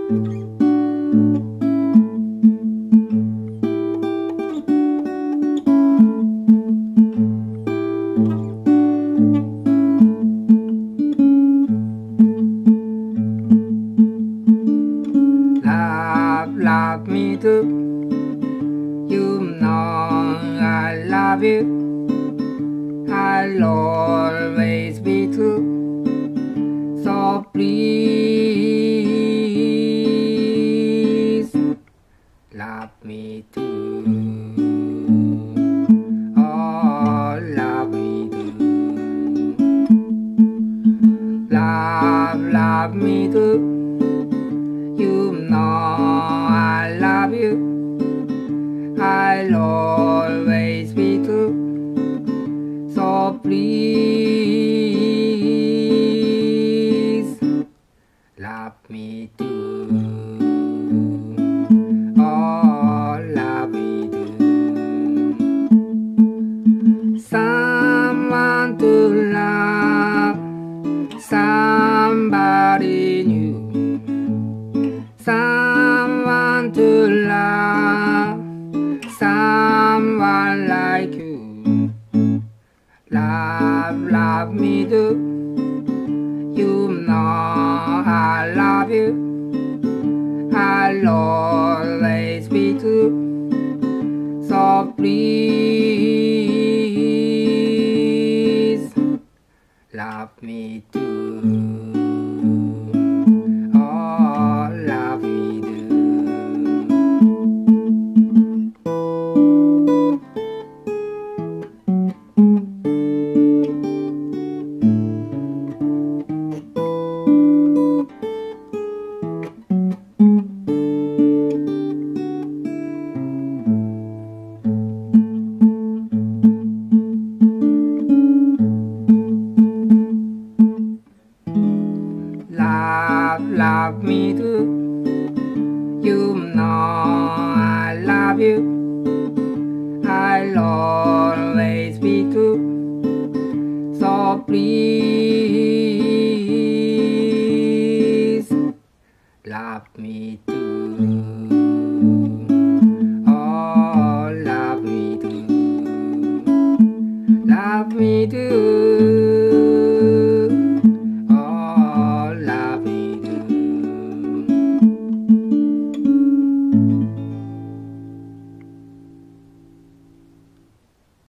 Love me too. You know I love you. I'll always be true. So please love me too. Oh, love me too. Love me too. You know I love you. I'll always be true. So please love me too. Oh, love me too. Someone to love, somebody new. Someone to love, someone like you. Love me too. You know I love you. I'll always be true. So please love me too. Oh, love me too. Love me too. You know I love you. I'll always be true. So please love me too. Oh, love me too. Love me too.